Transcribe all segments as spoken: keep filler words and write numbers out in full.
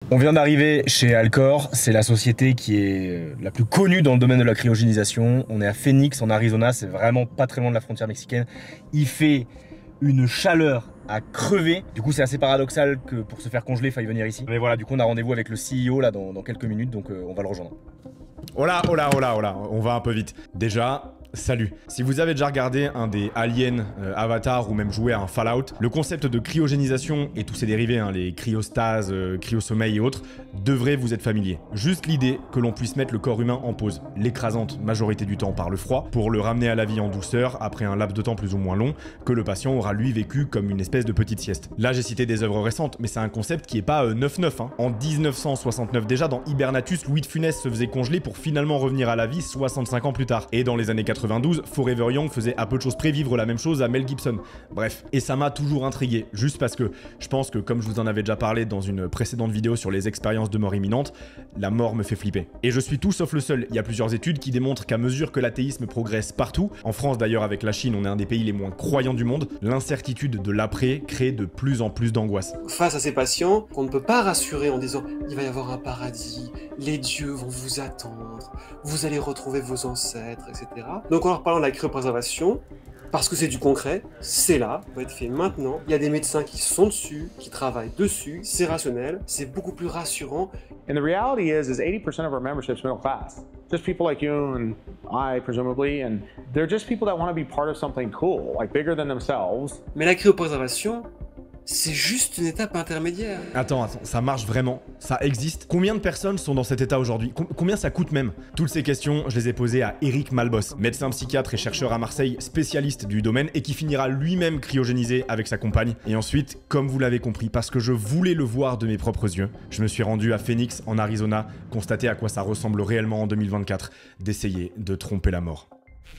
On vient d'arriver chez Alcor, c'est la société qui est la plus connue dans le domaine de la cryogénisation. On est à Phoenix en Arizona, c'est vraiment pas très loin de la frontière mexicaine. Il fait une chaleur à crever. Du coup c'est assez paradoxal que pour se faire congeler il faille venir ici. Mais voilà, du coup on a rendez-vous avec le C E O là dans, dans quelques minutes, donc euh, on va le rejoindre. Oh là, oh là, oh là, oh là, on va un peu vite. Déjà, salut. Si vous avez déjà regardé un des Aliens, euh, Avatar ou même joué à un Fallout, le concept de cryogénisation et tous ses dérivés, hein, les cryostases, euh, cryosommeil et autres, devrait vous être familier. Juste l'idée que l'on puisse mettre le corps humain en pause, l'écrasante majorité du temps par le froid, pour le ramener à la vie en douceur après un laps de temps plus ou moins long, que le patient aura lui vécu comme une espèce de petite sieste. Là j'ai cité des œuvres récentes, mais c'est un concept qui est pas euh, neuf neuf. Hein. En mille neuf cent soixante-neuf déjà, dans Hibernatus, Louis de Funès se faisait congeler pour finalement revenir à la vie soixante-cinq ans plus tard. Et dans les années quatre-vingt-douze, Forever Young faisait à peu de choses près vivre la même chose à Mel Gibson. Bref, et ça m'a toujours intrigué, juste parce que je pense que comme je vous en avais déjà parlé dans une précédente vidéo sur les expériences de mort imminente, la mort me fait flipper. Et je suis tout sauf le seul, il y a plusieurs études qui démontrent qu'à mesure que l'athéisme progresse partout, en France d'ailleurs avec la Chine on est un des pays les moins croyants du monde, l'incertitude de l'après crée de plus en plus d'angoisse. Face à ces patients qu'on ne peut pas rassurer en disant il va y avoir un paradis, les dieux vont vous attendre, vous allez retrouver vos ancêtres, et cetera. Donc en leur parlant de la cryopréservation, parce que c'est du concret, c'est là, ça va être fait maintenant. Il y a des médecins qui sont dessus, qui travaillent dessus, c'est rationnel, c'est beaucoup plus rassurant. And the reality is, is eighty percent of our membership's middle class. Just people like you and I, presumably, and they're just people that want to be part of something cool, like bigger than themselves. Mais la cryopréservation, c'est juste une étape intermédiaire. Attends, attends, ça marche vraiment? Ça existe? Combien de personnes sont dans cet état aujourd'hui? Com Combien ça coûte même? Toutes ces questions, je les ai posées à Eric Malbos, médecin psychiatre et chercheur à Marseille, spécialiste du domaine et qui finira lui-même cryogénisé avec sa compagne. Et ensuite, comme vous l'avez compris, parce que je voulais le voir de mes propres yeux, je me suis rendu à Phoenix, en Arizona, constater à quoi ça ressemble réellement en deux mille vingt-quatre, d'essayer de tromper la mort.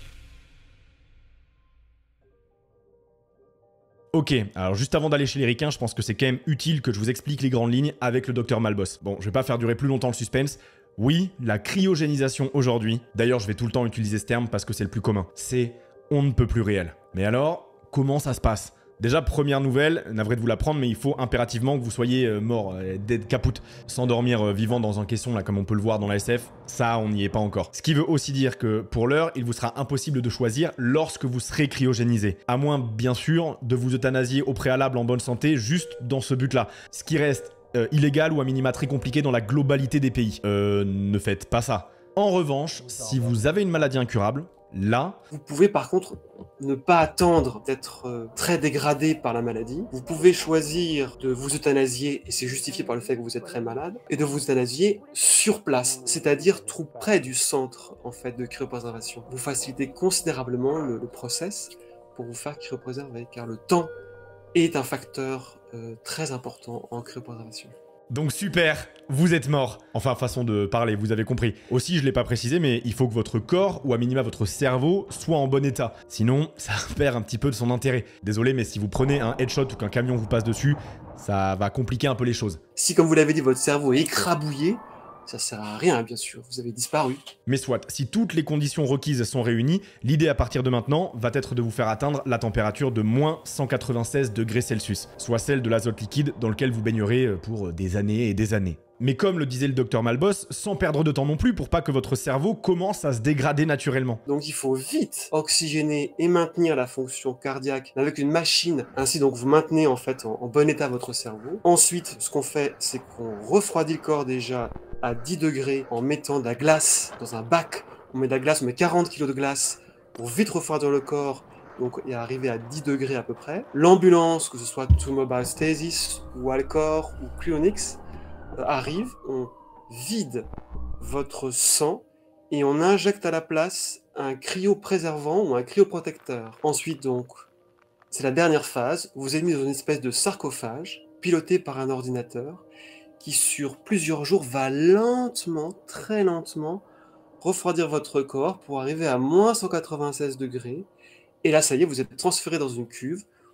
Ok, alors juste avant d'aller chez les ricains, je pense que c'est quand même utile que je vous explique les grandes lignes avec le docteur Malbos. Bon, je vais pas faire durer plus longtemps le suspense. Oui, la cryogénisation aujourd'hui, d'ailleurs je vais tout le temps utiliser ce terme parce que c'est le plus commun, c'est on ne peut plus réel. Mais alors, comment ça se passe ? Déjà, première nouvelle, navré de vous l'apprendre, mais il faut impérativement que vous soyez euh, mort, euh, dead caput, s'endormir euh, vivant dans un caisson, là, comme on peut le voir dans la S F, ça, on n'y est pas encore. Ce qui veut aussi dire que, pour l'heure, il vous sera impossible de choisir lorsque vous serez cryogénisé. À moins, bien sûr, de vous euthanasier au préalable en bonne santé, juste dans ce but-là. Ce qui reste euh, illégal ou à minima très compliqué dans la globalité des pays. Euh, ne faites pas ça. En revanche, si vous avez une maladie incurable, là... Vous pouvez par contre ne pas attendre d'être euh, très dégradé par la maladie. Vous pouvez choisir de vous euthanasier, et c'est justifié par le fait que vous êtes très malade, et de vous euthanasier sur place, c'est-à-dire tout près du centre en fait de cryopréservation. Vous facilitez considérablement le, le process pour vous faire cryopréserver, car le temps est un facteur euh, très important en cryopréservation. Donc super, vous êtes mort. Enfin, façon de parler, vous avez compris. Aussi, je l'ai pas précisé, mais il faut que votre corps, ou à minima votre cerveau, soit en bon état. Sinon, ça perd un petit peu de son intérêt. Désolé, mais si vous prenez un headshot ou qu'un camion vous passe dessus, ça va compliquer un peu les choses. Si, comme vous l'avez dit, votre cerveau est écrabouillé, ça sert à rien, bien sûr, vous avez disparu. Mais soit, si toutes les conditions requises sont réunies, l'idée à partir de maintenant va être de vous faire atteindre la température de moins cent quatre-vingt-seize degrés Celsius, soit celle de l'azote liquide dans lequel vous baignerez pour des années et des années. Mais comme le disait le docteur Malbos, sans perdre de temps non plus pour pas que votre cerveau commence à se dégrader naturellement. Donc il faut vite oxygéner et maintenir la fonction cardiaque avec une machine. Ainsi donc vous maintenez en fait en, en bon état votre cerveau. Ensuite, ce qu'on fait, c'est qu'on refroidit le corps déjà à dix degrés en mettant de la glace dans un bac. On met de la glace, on met quarante kilos de glace pour vite refroidir le corps. Donc et arriver à dix degrés à peu près. L'ambulance, que ce soit Two Mobile Stasis ou Alcor ou Cryonix, arrive, on vide votre sang et on injecte à la place un cryopréservant ou un cryoprotecteur. Ensuite donc, c'est la dernière phase, vous êtes mis dans une espèce de sarcophage piloté par un ordinateur qui sur plusieurs jours va lentement, très lentement, refroidir votre corps pour arriver à moins cent quatre-vingt-seize degrés. Et là, ça y est, vous êtes transféré dans une cuve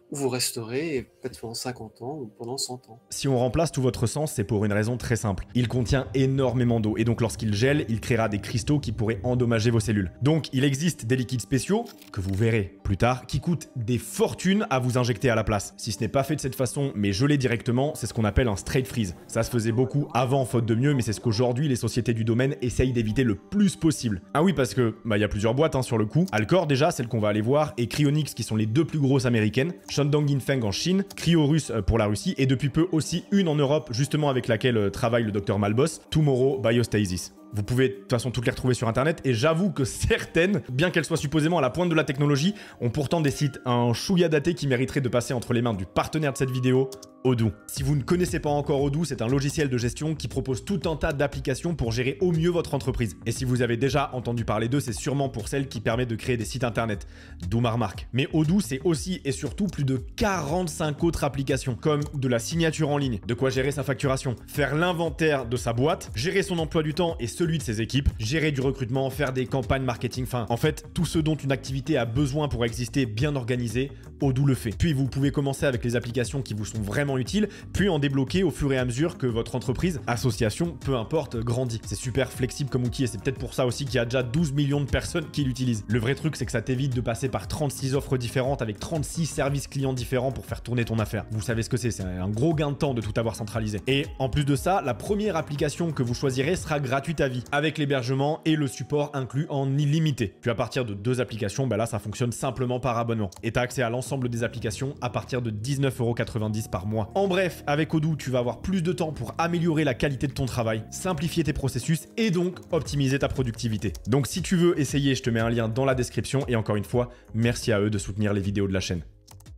où vous resterez peut-être pendant cinquante ans ou pendant cent ans. Si on remplace tout votre sang, c'est pour une raison très simple. Il contient énormément d'eau et donc lorsqu'il gèle, il créera des cristaux qui pourraient endommager vos cellules. Donc il existe des liquides spéciaux, que vous verrez plus tard, qui coûtent des fortunes à vous injecter à la place. Si ce n'est pas fait de cette façon, mais gelé directement, c'est ce qu'on appelle un straight freeze. Ça se faisait beaucoup avant, faute de mieux, mais c'est ce qu'aujourd'hui les sociétés du domaine essayent d'éviter le plus possible. Ah oui, parce que bah il y a plusieurs boîtes hein, sur le coup. Alcor déjà, celle qu'on va aller voir, et Cryonix qui sont les deux plus grosses américaines. Shandong Yinfeng en Chine, Cryorus pour la Russie et depuis peu aussi une en Europe justement avec laquelle travaille le docteur Malboss, Tomorrow Biostasis. Vous pouvez de toute façon toutes les retrouver sur internet et j'avoue que certaines, bien qu'elles soient supposément à la pointe de la technologie, ont pourtant des sites un chouïa daté qui mériteraient de passer entre les mains du partenaire de cette vidéo, Odoo. Si vous ne connaissez pas encore Odoo, c'est un logiciel de gestion qui propose tout un tas d'applications pour gérer au mieux votre entreprise. Et si vous avez déjà entendu parler d'eux, c'est sûrement pour celle qui permet de créer des sites internet, d'où ma remarque. Mais Odoo, c'est aussi et surtout plus de quarante-cinq autres applications, comme de la signature en ligne, de quoi gérer sa facturation, faire l'inventaire de sa boîte, gérer son emploi du temps et celui de ses équipes, gérer du recrutement, faire des campagnes marketing, enfin, en fait, tout ce dont une activité a besoin pour exister bien organisée, Odoo le fait. Puis vous pouvez commencer avec les applications qui vous sont vraiment utiles, puis en débloquer au fur et à mesure que votre entreprise, association, peu importe, grandit. C'est super flexible comme outil et c'est peut-être pour ça aussi qu'il y a déjà douze millions de personnes qui l'utilisent. Le vrai truc, c'est que ça t'évite de passer par trente-six offres différentes avec trente-six services clients différents pour faire tourner ton affaire. Vous savez ce que c'est, c'est un gros gain de temps de tout avoir centralisé. Et en plus de ça, la première application que vous choisirez sera gratuite à vie, avec l'hébergement et le support inclus en illimité. Puis à partir de deux applications, bah là ça fonctionne simplement par abonnement. Et tu as accès à l'ensemble des applications à partir de dix-neuf euros quatre-vingt-dix par mois. En bref, avec Odoo, tu vas avoir plus de temps pour améliorer la qualité de ton travail, simplifier tes processus et donc optimiser ta productivité. Donc si tu veux essayer, je te mets un lien dans la description et encore une fois, merci à eux de soutenir les vidéos de la chaîne.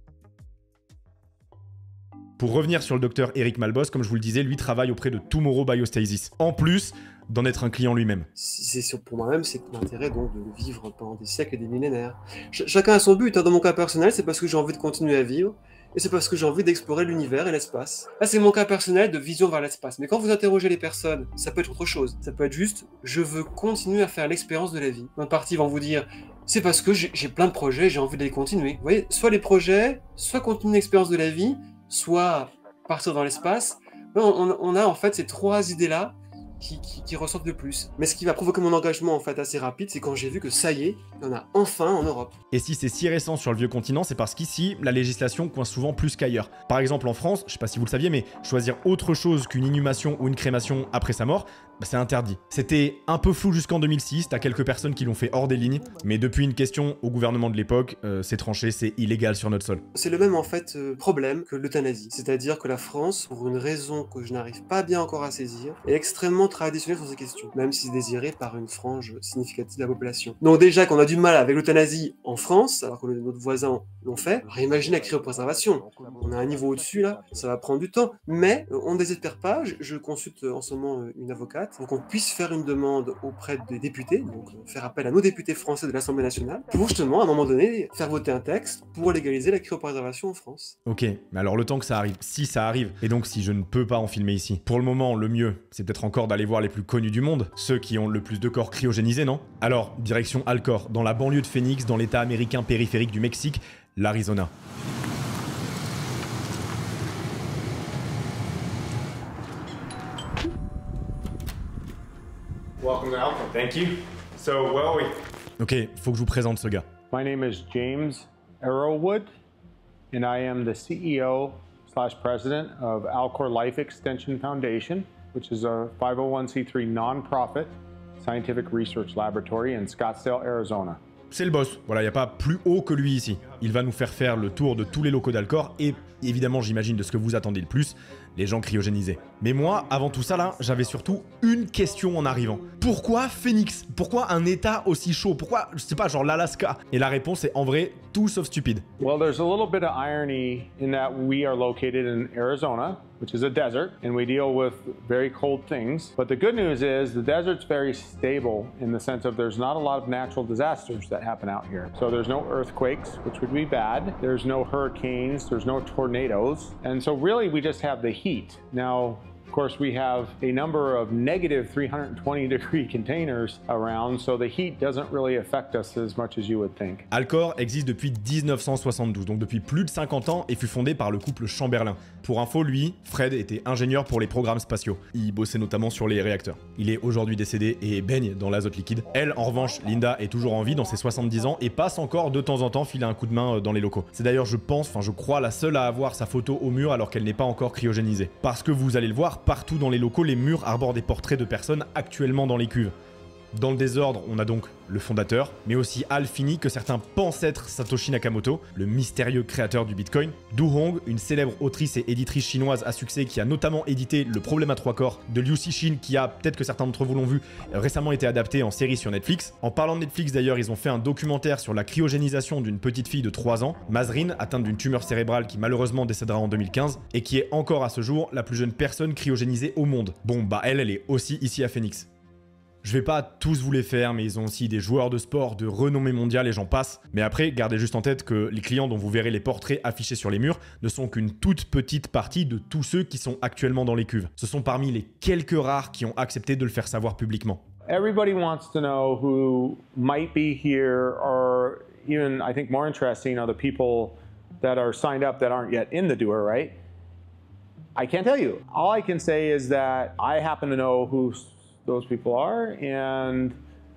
Pour revenir sur le docteur Eric Malboss, comme je vous le disais, lui travaille auprès de Tomorrow Biostasis. En plus d'en être un client lui-même. C'est sûr pour moi-même, c'est l'intérêt donc de vivre pendant des siècles et des millénaires. Ch chacun a son but. Hein. Dans mon cas personnel, c'est parce que j'ai envie de continuer à vivre. Et c'est parce que j'ai envie d'explorer l'univers et l'espace. Là, c'est mon cas personnel de vision vers l'espace. Mais quand vous interrogez les personnes, ça peut être autre chose. Ça peut être juste, je veux continuer à faire l'expérience de la vie. Une partie vont vous dire, c'est parce que j'ai plein de projets, j'ai envie de les continuer. Vous voyez, soit les projets, soit continuer l'expérience de la vie, soit partir dans l'espace. On, on, on a en fait ces trois idées-là Qui, qui, qui ressortent le plus. Mais ce qui va provoquer mon engagement en fait assez rapide, c'est quand j'ai vu que ça y est, il y en a enfin en Europe. Et si c'est si récent sur le vieux continent, c'est parce qu'ici, la législation coince souvent plus qu'ailleurs. Par exemple en France, je sais pas si vous le saviez, mais choisir autre chose qu'une inhumation ou une crémation après sa mort, bah, c'est interdit. C'était un peu flou jusqu'en deux mille six, t'as quelques personnes qui l'ont fait hors des lignes, mais depuis une question au gouvernement de l'époque, euh, c'est tranché, c'est illégal sur notre sol. C'est le même en fait euh, problème que l'euthanasie, c'est-à-dire que la France, pour une raison que je n'arrive pas bien encore à saisir, est extrêmement traditionnelle sur ces questions, même si désirée par une frange significative de la population. Donc déjà qu'on a du mal avec l'euthanasie en France, alors que notre voisin l'ont fait, alors imaginez la cryopréservation. On a un niveau au-dessus là, ça va prendre du temps, mais on ne désespère pas, je, je consulte en ce moment une avocate, pour qu'on puisse faire une demande auprès des députés, donc faire appel à nos députés français de l'Assemblée nationale, pour justement, à un moment donné, faire voter un texte pour légaliser la cryopréservation en France. Ok, mais alors le temps que ça arrive, si ça arrive, et donc si je ne peux pas en filmer ici, pour le moment, le mieux, c'est peut-être encore d'aller voir les plus connus du monde, ceux qui ont le plus de corps cryogénisés, non? Alors, direction Alcor, dans la banlieue de Phoenix, dans l'état américain périphérique du Mexique, l'Arizona. Welcome to Alpha. Thank you. So, where are we? Ok, faut que je vous présente ce gars. My name is James Arrowwood, and I am the C E O slash president of Alcor Life Extension Foundation, which is a five oh one c three non-profit scientific research laboratory in Scottsdale, Arizona. C'est le boss, voilà, il n'y a pas plus haut que lui ici. Il va nous faire faire le tour de tous les locaux d'Alcor et évidemment, j'imagine de ce que vous attendez le plus, les gens cryogénisés. Mais moi, avant tout ça là, j'avais surtout une question en arrivant. Pourquoi Phoenix? Pourquoi un état aussi chaud? Pourquoi, je sais pas, genre l'Alaska? Et la réponse est en vrai tout sauf stupide. Well, there's a little bit of irony in that we are located in Arizona, which is a desert, and we deal with very cold things. But the good news is the desert's very stable in the sense of there's not a lot of natural disasters that happen out here. So there's no earthquakes, which would be bad. There's no hurricanes, there's no tornadoes. And so really we just have the heat. Now, of course, we have a number of negative three hundred twenty degree containers around, so the heat doesn't really affect us as much as you would think. Alcor existe depuis mille neuf cent soixante-douze, donc depuis plus de cinquante ans, et fut fondé par le couple Chamberlain. Pour info, lui, Fred, était ingénieur pour les programmes spatiaux. Il bossait notamment sur les réacteurs. Il est aujourd'hui décédé et baigne dans l'azote liquide. Elle, en revanche, Linda, est toujours en vie dans ses soixante-dix ans et passe encore de temps en temps filer un coup de main dans les locaux. C'est d'ailleurs, je pense, enfin je crois, la seule à avoir sa photo au mur alors qu'elle n'est pas encore cryogénisée. Parce que vous allez le voir, partout dans les locaux, les murs arborent des portraits de personnes actuellement dans les cuves. Dans le désordre, on a donc le fondateur, mais aussi Al Finney, que certains pensent être Satoshi Nakamoto, le mystérieux créateur du Bitcoin, Du Hong, une célèbre autrice et éditrice chinoise à succès qui a notamment édité Le Problème à trois corps de Liu Cixin, qui a, peut-être que certains d'entre vous l'ont vu, récemment été adapté en série sur Netflix. En parlant de Netflix d'ailleurs, ils ont fait un documentaire sur la cryogénisation d'une petite fille de trois ans, Mazrine, atteinte d'une tumeur cérébrale qui malheureusement décédera en deux mille quinze, et qui est encore à ce jour la plus jeune personne cryogénisée au monde. Bon bah elle, elle est aussi ici à Phoenix. Je vais pas tous vous les faire, mais ils ont aussi des joueurs de sport de renommée mondiale et j'en passe. Mais après, gardez juste en tête que les clients dont vous verrez les portraits affichés sur les murs ne sont qu'une toute petite partie de tous ceux qui sont actuellement dans les cuves. Ce sont parmi les quelques rares qui ont accepté de le faire savoir publiquement. Everybody wants to know who might be here, or even, I think more interesting, are the people that are signed up that aren't yet in the doer, right? I can't tell you. All I can say is that I happen to know who those people are, and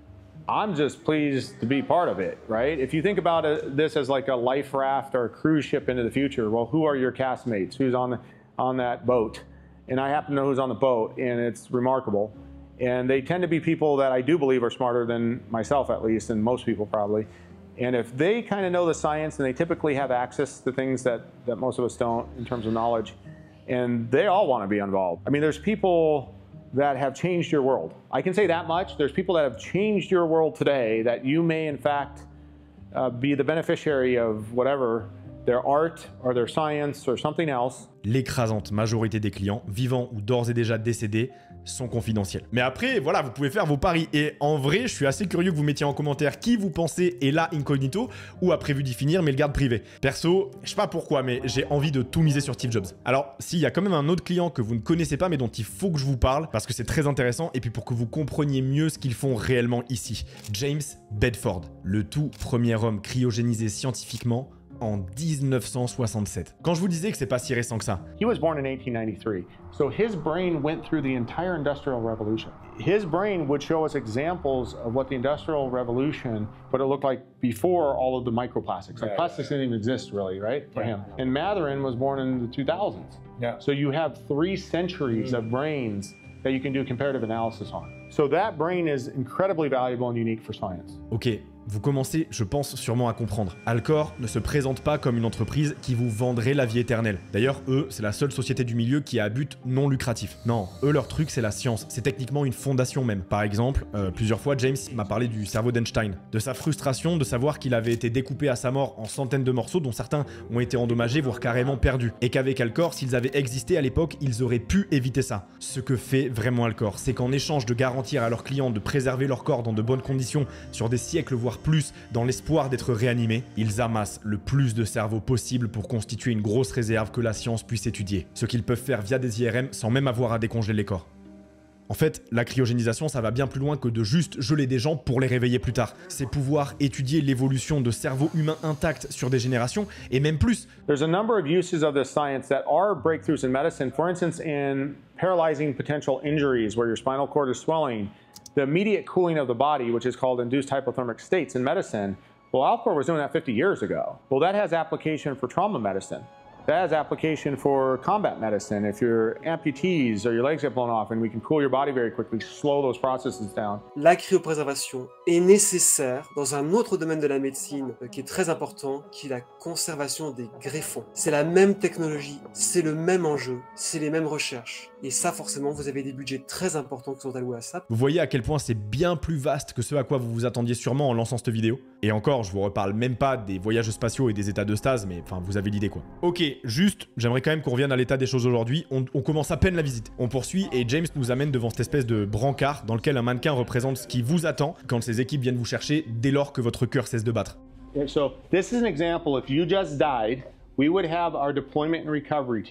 I'm just pleased to be part of it, right? If you think about it, this as like a life raft or a cruise ship into the future, well, who are your castmates? Who's on the, on that boat? And I happen to know who's on the boat, and it's remarkable. And they tend to be people that I do believe are smarter than myself, at least, and most people probably. And if they kind of know the science, and they typically have access to things that, that most of us don't in terms of knowledge, and they all want to be involved. I mean, there's people that have changed your world. I can say that much. There's people that have changed your world today that you may, in fact, uh, be the beneficiary of whatever, their art or their science or something else. L'écrasante majorité des clients, vivants ou d'ores et déjà décédés, sont confidentiels. Mais après, voilà, vous pouvez faire vos paris. Et en vrai, je suis assez curieux que vous mettiez en commentaire qui vous pensez est là incognito ou a prévu d'y finir mais le garde privé. Perso, je sais pas pourquoi, mais j'ai envie de tout miser sur Steve Jobs. Alors, s'il y a quand même un autre client que vous ne connaissez pas mais dont il faut que je vous parle, parce que c'est très intéressant et puis pour que vous compreniez mieux ce qu'ils font réellement ici. James Bedford, le tout premier homme cryogénisé scientifiquement en mille neuf cent soixante-sept. Quand je vous disais que c'est pas si récent que ça. He was born in eighteen ninety-three, so his brain went through the entire Industrial Revolution. His brain would show us examples of what the Industrial Revolution, what it looked like before all of the microplastics. Like yeah, plastics yeah. didn't even exist really, right, for yeah. him. And Matherin was born in the two thousands. Yeah. So you have three centuries mm. of brains that you can do comparative analysis on. So that brain is incredibly valuable and unique for science. Ok, vous commencez, je pense, sûrement à comprendre. Alcor ne se présente pas comme une entreprise qui vous vendrait la vie éternelle. D'ailleurs, eux, c'est la seule société du milieu qui a à but non lucratif. Non, eux, leur truc, c'est la science. C'est techniquement une fondation même. Par exemple, euh, plusieurs fois, James m'a parlé du cerveau d'Einstein, de sa frustration de savoir qu'il avait été découpé à sa mort en centaines de morceaux, dont certains ont été endommagés, voire carrément perdus. Et qu'avec Alcor, s'ils avaient existé à l'époque, ils auraient pu éviter ça. Ce que fait vraiment Alcor, c'est qu'en échange de garantir à leurs clients de préserver leur corps dans de bonnes conditions sur des siècles, voire plus, dans l'espoir d'être réanimés, ils amassent le plus de cerveaux possible pour constituer une grosse réserve que la science puisse étudier. Ce qu'ils peuvent faire via des I R M sans même avoir à décongeler les corps. En fait, la cryogénisation, ça va bien plus loin que de juste geler des gens pour les réveiller plus tard. C'est pouvoir étudier l'évolution de cerveaux humains intacts sur des générations, et même plus. There's a number of uses of this science that are breakthroughs in medicine. For instance, in paralyzing potential injuries where your spinal cord is swelling, the immediate cooling of the body, which is called induced hypothermic states in medicine, well, Alcor was doing that fifty years ago. Well, that has application for trauma medicine. That has application for combat medicine. If your amputees or your legs get blown off, and we can cool your body very quickly, slow those processes down. La cryopréservation est nécessaire dans un autre domaine de la médecine euh, qui est très important, qui est la conservation des greffons. C'est la même technologie, c'est le même enjeu, c'est les mêmes recherches. Et ça, forcément, vous avez des budgets très importants qui sont alloués à ça. Vous voyez à quel point c'est bien plus vaste que ce à quoi vous vous attendiez sûrement en lançant cette vidéo. Et encore, je vous reparle même pas des voyages spatiaux et des états de stase, mais enfin, vous avez l'idée quoi. Ok, juste, j'aimerais quand même qu'on revienne à l'état des choses aujourd'hui. On, on commence à peine la visite. On poursuit et James nous amène devant cette espèce de brancard dans lequel un mannequin représente ce qui vous attend quand ses équipes viennent vous chercher dès lors que votre cœur cesse de battre. So this is an example. If you just died, we would have our deployment and recovery team.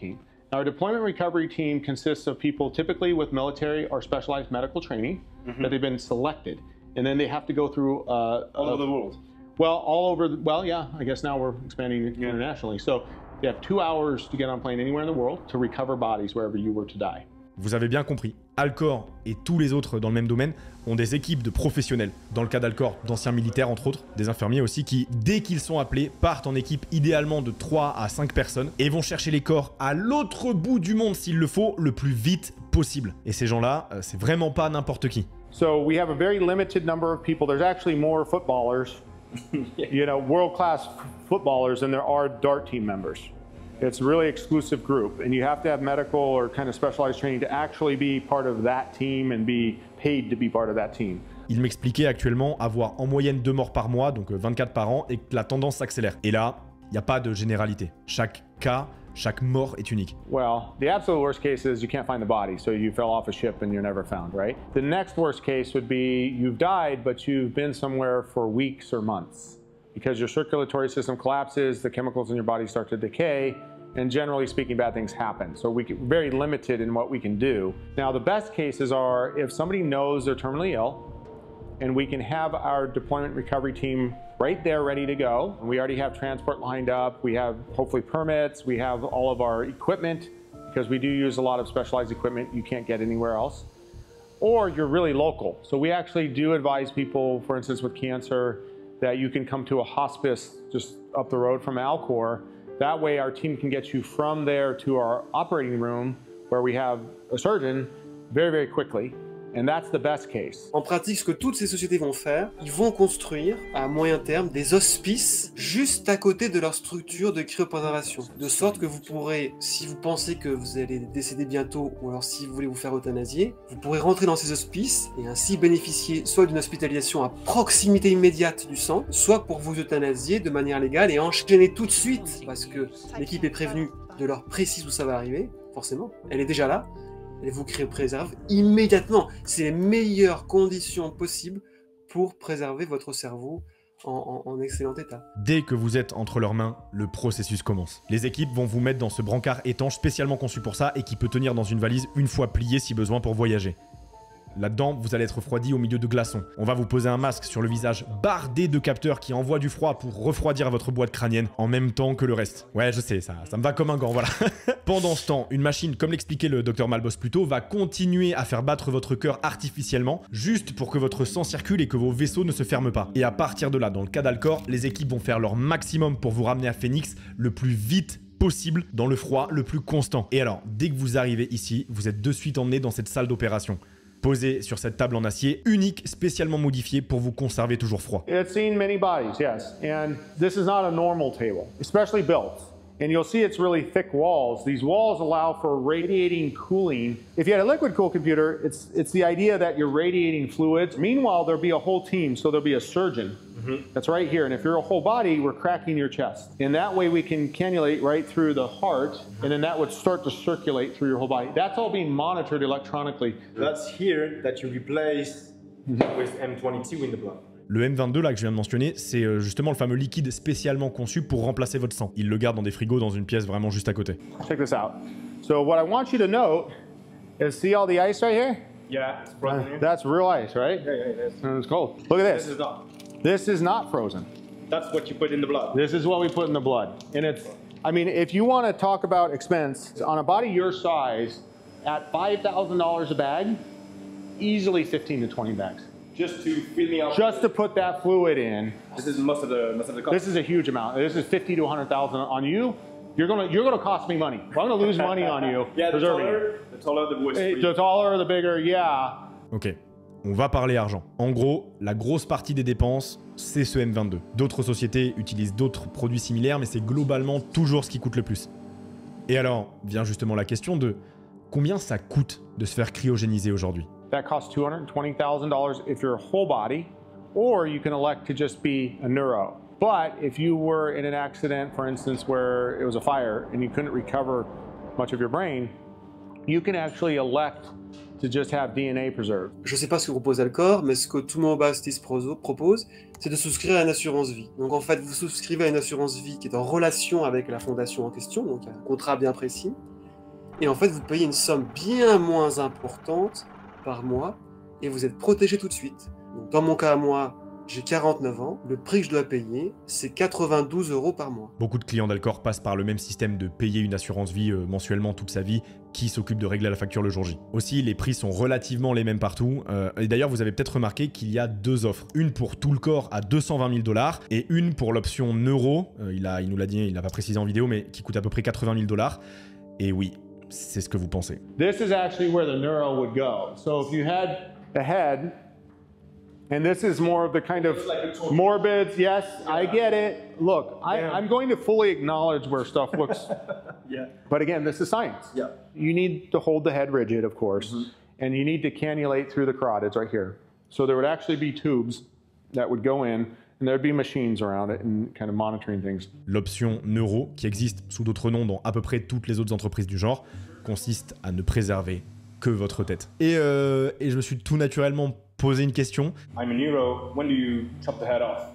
Our deployment recovery team consists of people typically with military or specialized medical training mm-hmm. that they've been selected, and then they have to go through uh, all uh, over the world. Well, all over. The, well, yeah. I guess now we're expanding yeah. internationally. So they have two hours to get on a plane anywhere in the world to recover bodies wherever you were to die. Vous avez bien compris, Alcor et tous les autres dans le même domaine ont des équipes de professionnels. Dans le cas d'Alcor, d'anciens militaires entre autres, des infirmiers aussi qui, dès qu'ils sont appelés, partent en équipe idéalement de trois à cinq personnes et vont chercher les corps à l'autre bout du monde s'il le faut, le plus vite possible. Et ces gens-là, c'est vraiment pas n'importe qui. So we have a very limited number of people. There's actually more footballers, you know, world-class footballers than there are DART team members. It's a really exclusive group, and you have to have medical or kind of specialized training to actually be part of that team and be paid to be part of that team. Il m'expliquait actuellement avoir en moyenne deux morts par mois, donc vingt-quatre par an, et que la tendance s'accélère. Et là, il n'y a pas de généralité. Chaque cas, chaque mort est unique. Well, the absolute worst case is you can't find the body, so you fell off a ship and you're never found, right? The next worst case would be you've died, but you've been somewhere for weeks or months because your circulatory system collapses, the chemicals in your body start to decay, and generally speaking, bad things happen. So we're very limited in what we can do. Now, the best cases are if somebody knows they're terminally ill, and we can have our deployment recovery team right there ready to go. We already have transport lined up. We have hopefully permits. We have all of our equipment because we do use a lot of specialized equipment you can't get anywhere else. Or you're really local. So we actually do advise people, for instance, with cancer, that you can come to a hospice just up the road from Alcor. That way our team can get you from there to our operating room where we have a surgeon very, very quickly. And that's the best case. En pratique, ce que toutes ces sociétés vont faire, ils vont construire à moyen terme des hospices juste à côté de leur structure de cryopréservation. De sorte que vous pourrez, si vous pensez que vous allez décéder bientôt, ou alors si vous voulez vous faire euthanasier, vous pourrez rentrer dans ces hospices et ainsi bénéficier soit d'une hospitalisation à proximité immédiate du sang, soit pour vous euthanasier de manière légale et enchaîner tout de suite, parce que l'équipe est prévenue de l'heure précise où ça va arriver, forcément, elle est déjà là. Elle vous préserve immédiatement. C'est les meilleures conditions possibles pour préserver votre cerveau en, en, en excellent état. Dès que vous êtes entre leurs mains, le processus commence. Les équipes vont vous mettre dans ce brancard étanche spécialement conçu pour ça et qui peut tenir dans une valise une fois pliée si besoin pour voyager. Là-dedans, vous allez être refroidi au milieu de glaçons. On va vous poser un masque sur le visage bardé de capteurs qui envoient du froid pour refroidir votre boîte crânienne en même temps que le reste. Ouais, je sais, ça, ça me va comme un gant, voilà. Pendant ce temps, une machine, comme l'expliquait le docteur Malboss plus tôt, va continuer à faire battre votre cœur artificiellement, juste pour que votre sang circule et que vos vaisseaux ne se ferment pas. Et à partir de là, dans le cas d'Alcor, les équipes vont faire leur maximum pour vous ramener à Phoenix le plus vite possible, dans le froid le plus constant. Et alors, dès que vous arrivez ici, vous êtes de suite emmené dans cette salle d'opération. Posé sur cette table en acier unique, spécialement modifiée pour vous conserver toujours froid. It's seen many bodies, yes, and this is not a normal table, especially built. And you'll see it's really thick walls. These walls allow for radiating cooling. If you had a liquid cooled computer, it's it's the idea that you're radiating fluids. Meanwhile, there'll be a whole team, so there'll be a surgeon mm-hmm. that's right here. And if you're a whole body, we're cracking your chest. And that way we can cannulate right through the heart, and then that would start to circulate through your whole body. That's all being monitored electronically. That's here that you replace mm-hmm. with M twenty-two in the blood. Le M vingt-deux là que je viens de mentionner, c'est justement le fameux liquide spécialement conçu pour remplacer votre sang. Il le garde dans des frigos dans une pièce vraiment juste à côté. Check this out. So what I want you to note is see all the ice right here? Yeah, it's frozen here. That's real ice, right? Yeah, yeah, it is. And it's cold. Look at this. This is not. This is not frozen. That's what you put in the blood. This is what we put in the blood. And it's, I mean, if you want to talk about expense, on a body your size, at five thousand dollars a bag, easily fifteen to twenty bags. Just to fill me out. Just to put that fluid in. This is most of the most of the cost. This is a huge amount. This is fifty to a hundred thousand on you. You're gonna you're gonna cost me money. I'm gonna lose money on you. Yeah, the preserving taller, the taller the voice. it. The taller, the bigger, yeah. Ok, on va parler argent. En gros, la grosse partie des dépenses, c'est ce M vingt-deux. D'autres sociétés utilisent d'autres produits similaires, mais c'est globalement toujours ce qui coûte le plus. Et alors, vient justement la question de combien ça coûte de se faire cryogéniser aujourd'hui. That costs two hundred twenty thousand dollars if you're a whole body, or you can elect to just be a neuro. But if you were in an accident, for instance, where it was a fire and you couldn't recover much of your brain, you can actually elect to just have D N A preserved. Je sais pas ce que propose Alcor, mais ce que Tumor Bastis propose, c'est de souscrire à une assurance vie. Donc en fait, vous souscrivez à une assurance vie qui est en relation avec la fondation en question, donc il y a un contrat bien précis. Et en fait, vous payez une somme bien moins importante par mois et vous êtes protégé tout de suite. Donc, dans mon cas à moi, j'ai quarante-neuf ans, le prix que je dois payer, c'est quatre-vingt-douze euros par mois. Beaucoup de clients d'Alcor passent par le même système de payer une assurance vie euh, mensuellement toute sa vie, qui s'occupe de régler la facture le jour J. Aussi, les prix sont relativement les mêmes partout. Euh, et d'ailleurs, vous avez peut-être remarqué qu'il y a deux offres. Une pour tout le corps à deux cent vingt mille dollars et une pour l'option neuro. Euh, il, a, il nous l'a dit, il n'a pas précisé en vidéo, mais qui coûte à peu près quatre-vingt mille dollars. Et oui, c'est ce que vous pensez. This is actually where the neuro would go. So if you had the head, and this is more of the kind of morbid, yes, I get it. Look, I, I'm going to fully acknowledge where stuff looks, Yeah. but again, this is science. Yeah. You need to hold the head rigid, of course, Mm-hmm. and you need to cannulate through the carotids right here. So there would actually be tubes that would go in, and there'd be machines around it and kind of monitoring things. L'option neuro, qui existe sous d'autres noms dans à peu près toutes les autres entreprises du genre, consiste à ne préserver que votre tête. Et, euh, et je me suis tout naturellement posé une question. I'm a neuro. When do you chop the head off?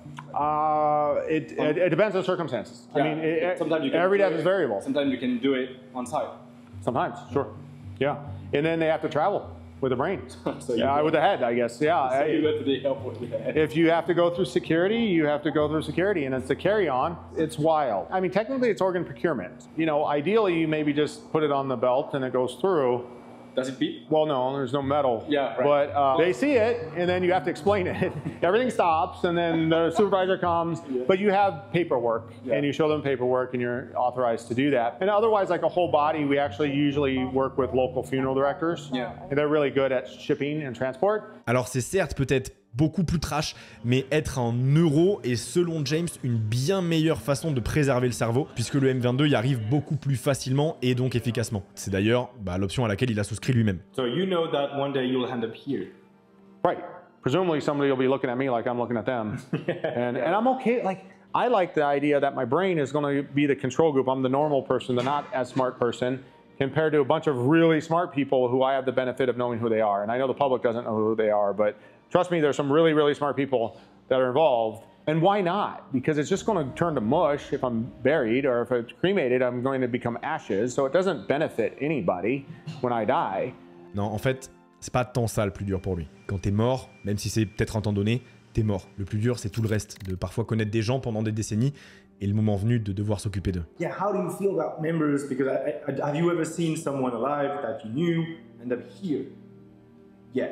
Uh, it, it, it depends on circumstances. I mean, it, it- sometimes you can every do death it- is variable. Sometimes you can do it on site. Sometimes, sure. Yeah. And then they have to travel with the brain. So you Yeah, go- with the head, I guess. Yeah. So you I- go to the airport with the head. If you have to go through security, you have to go through security, and it's the carry-on. It's wild. I mean, technically, it's organ procurement. You know, ideally, you maybe just put it on the belt and it goes through. Does it beep? Well, no, there's no metal. Yeah, right. But uh, they see it, and then you have to explain it. Everything stops, and then the supervisor comes. Yeah. But you have paperwork, Yeah. and you show them paperwork, and you're authorized to do that. And otherwise, like a whole body, we actually usually work with local funeral directors. Yeah. And they're really good at shipping and transport. Alors c'est certes peut-être beaucoup plus trash, mais être en neuro est selon James une bien meilleure façon de préserver le cerveau, puisque le M vingt-deux y arrive beaucoup plus facilement et donc efficacement. C'est d'ailleurs bah, l'option à laquelle il a souscrit lui-même. So you know that one day you'll end up here. Right. Presumably, somebody will be looking at me like I'm looking at them. and, and I'm okay. Like, I like the idea that my brain is going to be the control group. I'm the normal person, the not as smart person, compared to a bunch of really smart people who I have the benefit of knowing who they are. And I know the public doesn't know who they are, but trust me, there's some really, really smart people that are involved. And why not? Because it's just going to turn to mush if I'm buried, or if it's cremated, I'm going to become ashes. So it doesn't benefit anybody when I die. Non, en fait, c'est pas tant ça le plus dur pour lui. Quand t'es mort, même si c'est peut-être un temps donné, t'es mort. Le plus dur, c'est tout le reste, de parfois connaître des gens pendant des décennies, et le moment venu de devoir s'occuper d'eux. Yeah, how do you feel about members? Because I, I, have you ever seen someone alive that you knew end up here? Yeah.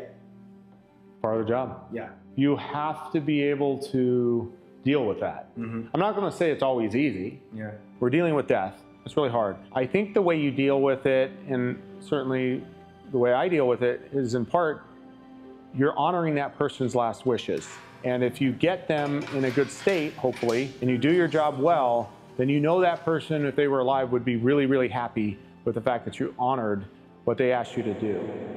Part of the job. Yeah. You have to be able to deal with that. I'm not going to say it's always easy. Yeah. We're dealing with death. It's really hard. I think the way you deal with it, and certainly the way I deal with it, is in part you're honoring that person's last wishes. And if you get them in a good state, hopefully, and you do your job well, then you know that person, if they were alive, would be really, really happy with the fact that you honored what they asked you to do.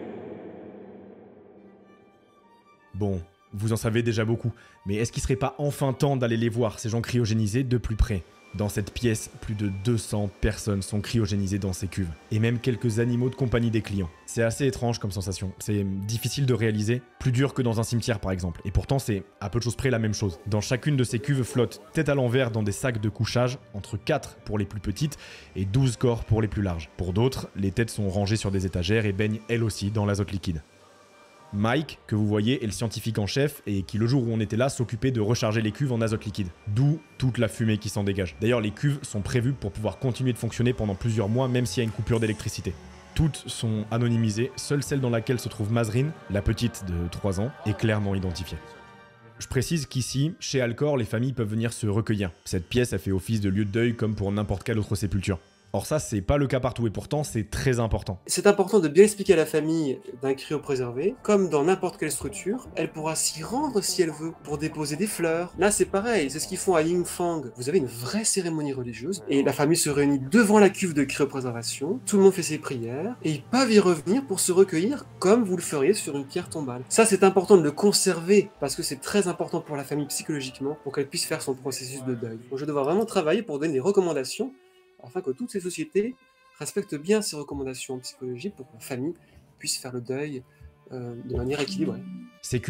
Bon, vous en savez déjà beaucoup, mais est-ce qu'il serait pas enfin temps d'aller les voir, ces gens cryogénisés, de plus près? Dans cette pièce, plus de deux cents personnes sont cryogénisées dans ces cuves, et même quelques animaux de compagnie des clients. C'est assez étrange comme sensation, c'est difficile de réaliser, plus dur que dans un cimetière par exemple, et pourtant c'est à peu de choses près la même chose. Dans chacune de ces cuves flottent tête à l'envers dans des sacs de couchage, entre quatre pour les plus petites et douze corps pour les plus larges. Pour d'autres, les têtes sont rangées sur des étagères et baignent elles aussi dans l'azote liquide. Mike, que vous voyez, est le scientifique en chef et qui, le jour où on était là, s'occupait de recharger les cuves en azote liquide. D'où toute la fumée qui s'en dégage. D'ailleurs, les cuves sont prévues pour pouvoir continuer de fonctionner pendant plusieurs mois, même s'il y a une coupure d'électricité. Toutes sont anonymisées, seule celle dans laquelle se trouve Mazrine, la petite de trois ans, est clairement identifiée. Je précise qu'ici, chez Alcor, les familles peuvent venir se recueillir. Cette pièce a fait office de lieu de deuil comme pour n'importe quelle autre sépulture. Or ça, c'est pas le cas partout et pourtant, c'est très important. C'est important de bien expliquer à la famille d'un cryopréservé, comme dans n'importe quelle structure, elle pourra s'y rendre si elle veut, pour déposer des fleurs. Là, c'est pareil, c'est ce qu'ils font à Yingfang. Vous avez une vraie cérémonie religieuse, et la famille se réunit devant la cuve de cryopréservation, tout le monde fait ses prières, et ils peuvent y revenir pour se recueillir comme vous le feriez sur une pierre tombale. Ça, c'est important de le conserver, parce que c'est très important pour la famille psychologiquement, pour qu'elle puisse faire son processus de deuil. Donc je vais devoir vraiment travailler pour donner des recommandations, afin que toutes ces sociétés respectent bien ces recommandations psychologiques pour que la famille puisse faire le deuil euh, de manière équilibrée. Ces cuves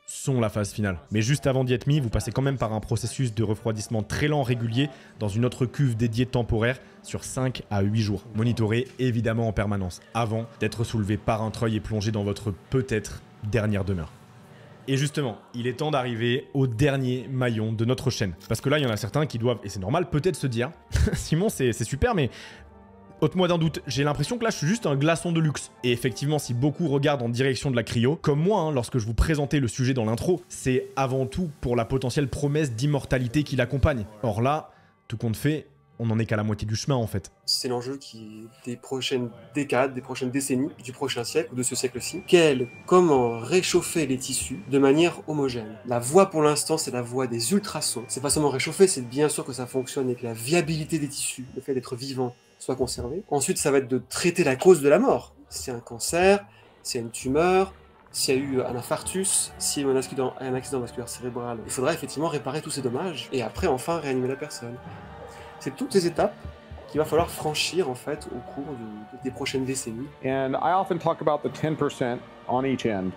sont la phase finale. Mais juste avant d'y être mis, vous passez quand même par un processus de refroidissement très lent régulier dans une autre cuve dédiée temporaire sur cinq à huit jours. Monitoré évidemment en permanence avant d'être soulevé par un treuil et plongé dans votre peut-être dernière demeure. Et justement, il est temps d'arriver au dernier maillon de notre chaîne. Parce que là, il y en a certains qui doivent, et c'est normal, peut-être se dire « Simon, c'est super, mais ôte-moi d'un doute, j'ai l'impression que là, je suis juste un glaçon de luxe. » Et effectivement, si beaucoup regardent en direction de la cryo, comme moi, hein, lorsque je vous présentais le sujet dans l'intro, c'est avant tout pour la potentielle promesse d'immortalité qui l'accompagne. Or là, tout compte fait, on n'en est qu'à la moitié du chemin en fait. C'est l'enjeu qui des prochaines décades, des prochaines décennies, du prochain siècle ou de ce siècle-ci. Quel, comment réchauffer les tissus de manière homogène. La voie pour l'instant, c'est la voie des ultrasons. C'est pas seulement réchauffer, c'est bien sûr que ça fonctionne et que la viabilité des tissus, le fait d'être vivant, soit conservé. Ensuite, ça va être de traiter la cause de la mort. S'il y a un cancer, s'il y a une tumeur, s'il y a eu un infarctus, s'il y a eu un accident, un accident vasculaire cérébral, il faudra effectivement réparer tous ces dommages et après enfin réanimer la personne. C'est toutes ces étapes qu'il va falloir franchir en fait au cours de, des prochaines décennies. And I often talk about the ten percent on each end.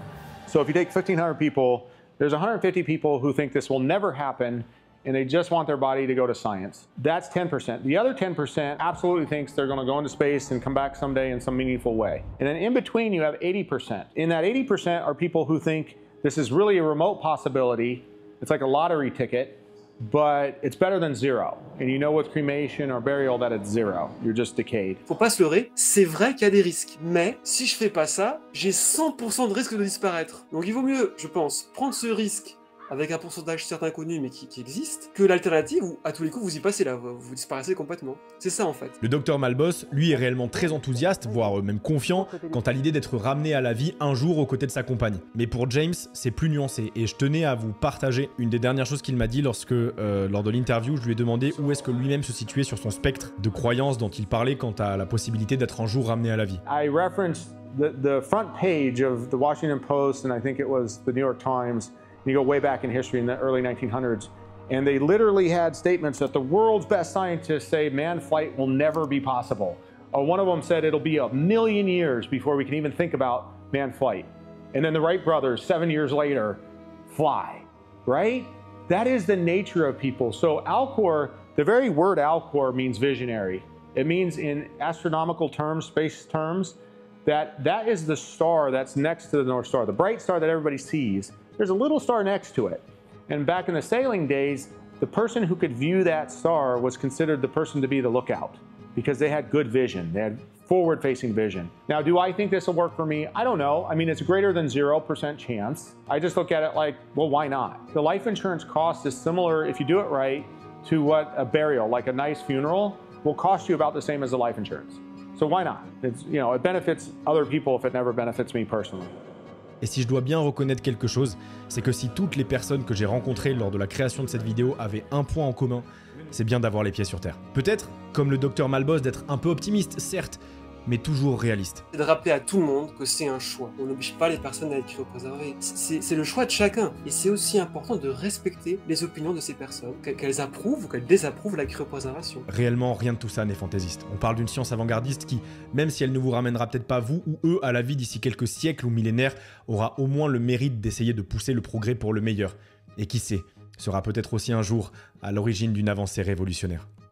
So if you take fifteen hundred people, there's one hundred fifty people who think this will never happen and they just want their body to go to science. That's ten percent. The other ten percent absolutely thinks they're going to go into space and come back someday in some meaningful way. And then in between you have eighty percent. In that eighty percent are people who think this is really a remote possibility. It's like a lottery ticket. But it's better than zero. And you know with cremation or burial that it's zero. You're just decayed. Faut pas se leurrer, c'est vrai qu'il y a des risques. Mais si je fais pas ça, j'ai cent pour cent de risque de disparaître. Donc il vaut mieux, je pense, prendre ce risque avec un pourcentage certes inconnu mais qui, qui existe, que l'alternative où à tous les coups vous y passez là, vous, vous disparaissez complètement. C'est ça en fait. Le docteur Malboss, lui, est réellement très enthousiaste, voire même confiant, quant à l'idée d'être ramené à la vie un jour aux côtés de sa compagne. Mais pour James, c'est plus nuancé, et je tenais à vous partager une des dernières choses qu'il m'a dit lorsque, euh, lors de l'interview, je lui ai demandé où est-ce que lui-même se situait sur son spectre de croyances dont il parlait quant à la possibilité d'être un jour ramené à la vie. I referenced the, the front page of the Washington Post, and I think it was the New York Times. You go way back in history in the early nineteen hundreds, and they literally had statements that the world's best scientists say manned flight will never be possible. Or one of them said it'll be a million years before we can even think about manned flight. And then the Wright brothers, seven years later, fly, right? That is the nature of people. So Alcor, the very word Alcor means visionary. It means in astronomical terms, space terms, that that is the star that's next to the North Star, the bright star that everybody sees. There's a little star next to it. And back in the sailing days, the person who could view that star was considered the person to be the lookout because they had good vision. They had forward-facing vision. Now, do I think this will work for me? I don't know. I mean, it's greater than zero percent chance. I just look at it like, well, why not? The life insurance cost is similar, if you do it right, to what a burial, like a nice funeral, will cost you about the same as the life insurance. So why not? It's, you know, it benefits other people if it never benefits me personally. Et si je dois bien reconnaître quelque chose, c'est que si toutes les personnes que j'ai rencontrées lors de la création de cette vidéo avaient un point en commun, c'est bien d'avoir les pieds sur terre. Peut-être, comme le docteur Malboss, d'être un peu optimiste, certes, mais toujours réaliste. C'est de rappeler à tout le monde que c'est un choix. On n'oblige pas les personnes à être cryopréservées. C'est le choix de chacun. Et c'est aussi important de respecter les opinions de ces personnes, qu'elles approuvent ou qu'elles désapprouvent la cryopréservation. Réellement, rien de tout ça n'est fantaisiste. On parle d'une science avant-gardiste qui, même si elle ne vous ramènera peut-être pas vous ou eux à la vie d'ici quelques siècles ou millénaires, aura au moins le mérite d'essayer de pousser le progrès pour le meilleur. Et qui sait, sera peut-être aussi un jour à l'origine d'une avancée révolutionnaire.